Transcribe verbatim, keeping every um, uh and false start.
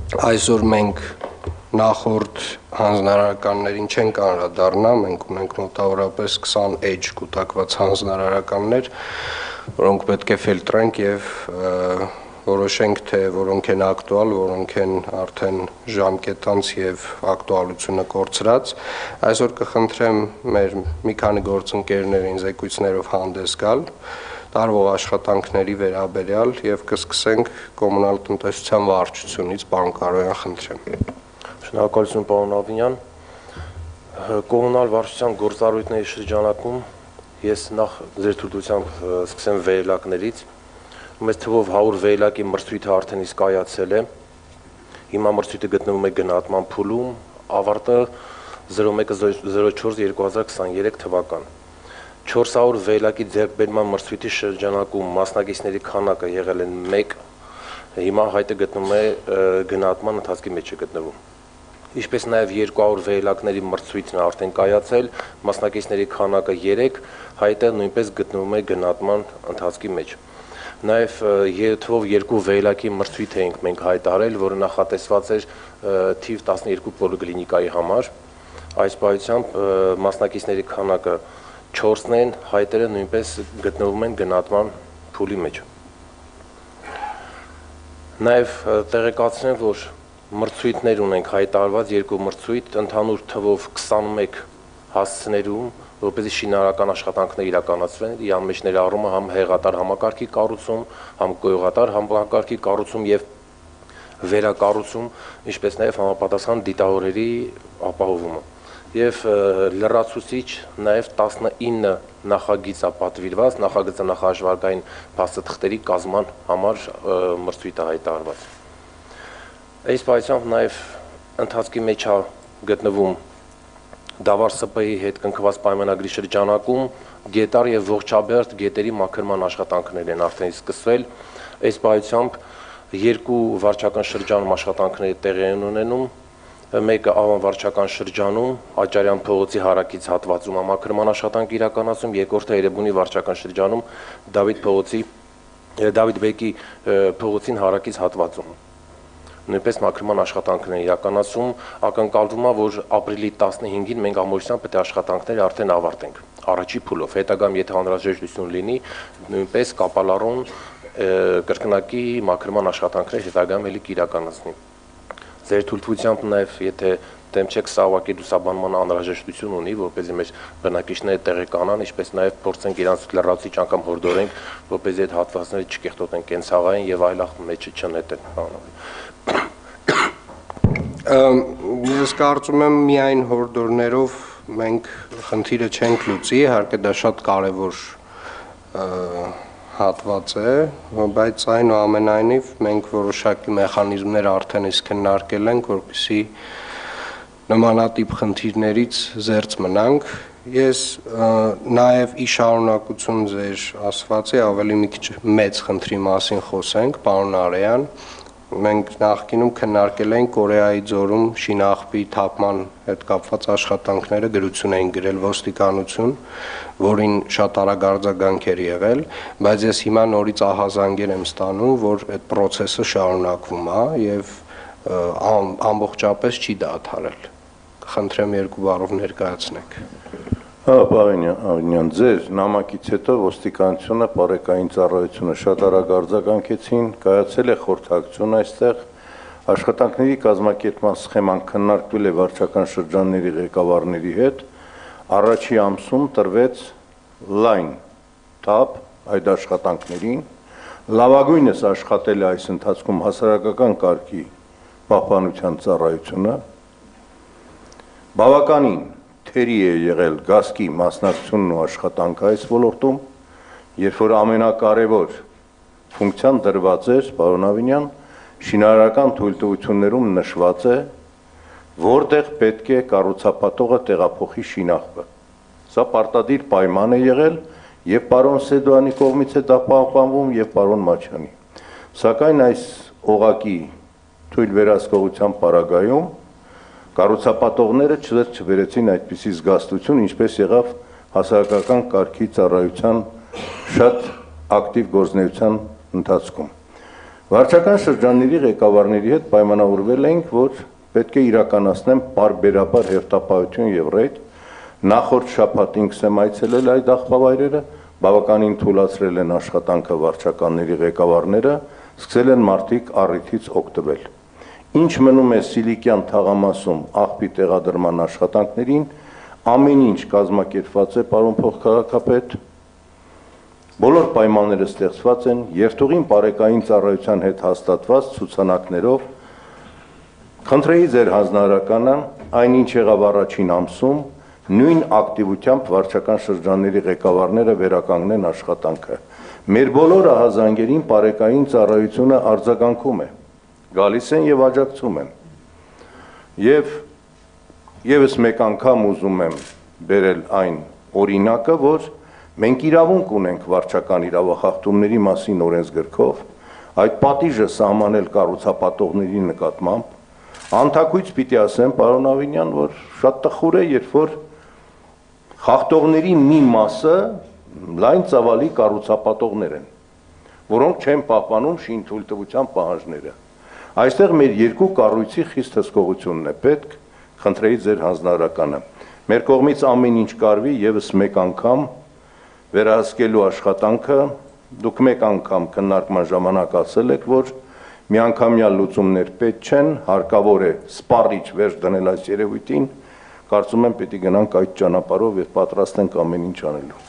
Այսօր մենք նախորդ հանձնարարականներին չենք անդրադառնա, մենք ունենք մոտավորապես քսան էջ կուտակված հանձնարարականներ, որոնք պետք է ֆիլտրենք եւ որոշենք, թե որոնք են ակտուալ, որոնք են արդեն ժամկետանց եւ ակտուալությունը կորցրած։ Այսօր կխնդրեմ մեր մի քանի գործընկերներին զեկույցներով հանդես գալ տարվող աշխատանքների վերաբերյալ եւ կսկսենք կոմունալ տնտեսության վարչությունից, պարոն Կարոյան, խնդրեմ։ Շնորհակալություն, պարոն Ավինյան։ Կոմունալ վարչության գործառույթների շրջանակում ես նախ ձեր թույլտվությամբ սկսեմ վերելակներից։ Մեծ թվով հարյուր վերելակի մրցույթը արդեն իսկ կայացել է։ Հիմա մրցույթը գտնվում է գնահատման փուլում, ավարտը զրո մեկ զրո չորս երկու հազար քսաներեք թվական։ չորս հարյուր վերելակի ձեռքբերման մրցույթի շրջանակում մասնակիցների քանակը եղել են մեկ, հիմա հայտը գտնվում է գնահատման ընթացքի մեջ է գտնվում։ Ինչպես նաև երկու հարյուր վերելակների մրցույթն արդեն կայացել, մասնակիցների քանակը երեք, հայտը նույնպես գտնվում է գնահատման ընթացքի մեջ։ Նաև թվով երկու վերելակի մրցույթ էինք մենք հայտարարել, որը նախատեսված էր թիվ տասներկու պոլիկլինիկայի համար։ Այս պայությամբ մասնակիցների քանակը չորսն են, հայտերը նույնպես գտնվում են գնահատման փուլի մեջ։ Նաև տեղեկացնեմ, որ մրցույթներ ունենք հայտարարված, երկու մրցույթ, ընդհանուր թվով քսանմեկ հասցներում, որպեսզի շինարարական աշխատանքներ իրականացվեն, իրան մեջ ներառում է համ հեղատար համակարգի կառուցում, համ գոյողատար համակարգի կառուցում եւ վերակառուցում, ինչպես նաև համապատասխան դիտավորերի ապահովումը։ Եվ լրացուցիչ նաև տասնինը նախագիծ է պատվիրված, նախագծը նախահաշվարկային փաստաթղթերի կազման համար մրցույթը հայտարարված։ Այս պայությամբ նաև ընթացքի մեջ է գտնվում Դավար ՍՊ-ի հետ կնքված պայմանագրի շրջանակում գետար եւ ողջաբերդ գետերի մաքրման աշխատանքներ են արդեն սկսվել։ Այս պայությամբ երկու վարչական շրջանում աշխատանքներ տեղի են ունենում, մեկը Ավան վարչական շրջանում Աճարյան փողոցի հարակից հատվածում մաքրման աշխատանք իրականացում, երկրորդը Երևանի վարչական շրջանում Դավիթ փողոցի Դավիթ բեկի փողոցին հարակից հատվածում։ Նույնպես մաքրման աշխատանքն է իրականացում, ակնկալվում է, որ ապրիլի տասնհինգին մենք ամբողջությամբ պետք է աշխատանքները արդեն ավարտենք։ Առաջի փուլով, հետագամ եթե անհրաժեշտություն լինի, նույնպես կապալառուն կրկնակի մաքրման աշխատանքներ հետագայում էլի կիրականացնի։ Ձեր թույլտվությամբ նաև եթե դեմ չեք սա ուղղակի լուսաբանման անհրաժեշտություն ունի, որպեսզի մեր բնակիչները տեղեկանան, ինչպես նաև փորձենք իրանց լրացուցիչ անգամ հորդորենք, որպեսզի այդ հատվածները չկեղտոտեն կենցաղային եւ այլ մեջը չնետեն։ Ես կարծում եմ միայն հորդորներով մենք խնդիրը չենք լուծի, իհարկե դա շատ կարևոր հատված է, բայց այնուամենայնիվ մենք որոշակի մեխանիզմներ արդեն իսկ քննարկել ենք, որպեսզի նմանատիպ խնդիրներից զերծ մնանք։ Ես նաև ի շարունակություն ձեր ասվածի ավելի մի քիչ մեծ խնդրի մասին խոսենք, պարոն Արեյան։ Մենք նախկինում քննարկել ենք Կորեայի ձորում շինաղբի թափման հետ կապված աշխատանքները, գրություն էին գրել ոստիկանություն, որին շատ արագ արձագանք էր եղել, բայց ես հիմա նորից ահազանգեր եմ ստանում, որ այդ process-ը շարունակվում է եւ ամբողջապես չի դադարել։ Խնդրեմ երկու բառով ներկայացնեք։ Հա, պարոն Ավինյան, ձեր նամակից հետո ոստիկանությունը, բարեկային ծառայությունը շատ արագ արձագանքեցին, կայացել է խորհրդակցություն այստեղ, աշխատանքների կազմակերպման սխեման քննարկվել է վարչական շրջանների ղեկավարների հետ, առաջի ամսում տրվեց լայն թափ այդ աշխատանքներին, լավագույնս աշխատել է այս ընթացքում հասարակական կարգի պահպանության ծառայությունը, բավականին թերի է եղել գազքի մասնակցությունն ու աշխատանքը այս ոլորտում, երբ որ ամենակարևոր ֆունկցիան դրված էր, պարոն Ավինյան, շինարարական թույլտվություններում նշված է, որտեղ պետք է կառուցապատողը տեղափոխի շինաղբը։ Սա պարտադիր պայման է եղել եւ պարոն Սեդոյանի կողմից է դա պահպանվում եւ պարոն Մաչյանի։ Սակայն այս օղակի թույլ վերահսկողության պարագայում կառուցապատողները չվերեցին այդպիսի զգաստություն, ինչպես եղավ հասարակական կարգի ծառայության շատ ակտիվ գործունեության ընթացքում։ Վարչական շրջանների ղեկավարների հետ պայմանավորվել ենք, որ պետք է իրականացնեն պարբերաբար հերթապահություն եւ ռեյդ։ Նախորդ շաբաթ ինքս եմ այցելել այդ աղբավայրերը, բավականին թույլատրել են աշխատանքը վարչականների ղեկավարները, սկսել են մարդիկ առիթից օգտվել։ Ինչ մնում է Սիլիկյան թաղամասում աղբի տեղադրման աշխատանքներին, ամեն ինչ կազմակերպված է, պարոն փոխքաղաքապետ։ Բոլոր պայմանները ստեղծված են, երթուղին բարեկային ծառայության հետ հաստատված ցուցանակներով։ Խնդրեի ձեր հանձնարարականը, այնինչ եղավ առաջին ամսում, նույն ակտիվությամբ վարչական շրջանների ղեկավարները վերականգնեն աշխատանքը։ Մեր բոլոր ահազանգերին բարեկային ծառայությունը արձագանքում է, գալիս են եւ աջակցում են։ Եվ եւս մեկ անգամ ուզում եմ բերել այն օրինակը, որ մենք իրավունք ունենք վարչական իրավախախտումների մասին օրենսգրքով, այդ պատիժը սահմանել կառուցապատողների նկատմամբ։ Անթակույց պիտի ասեմ, պարոն Ավինյան, որ շատ տխուր է, երբ որ խախտողների մի մասը լայն ծավալի կառուցապատողներ են, որոնք չեն պահպանում շինթույլտվության պահանջները։ Այստեղ մեր երկու կառույցի խիստ հսկողությունն է պետք, խնդրեի ձեր հանձնարարականը։ Մեր կողմից ամեն ինչ կարվի եւս մեկ անգամ վերահսկելու աշխատանքը, դուք մեկ անգամ քննարկման ժամանակ ասել եք, որ միանգամյա լուծումներ պետք չեն, հարկավոր է սպառիչ վերջ դնել այս երևույթին, կարծում եմ պետք է գնանք այդ ճանապարհով եւ պատրաստ ենք ամեն ինչ անելու։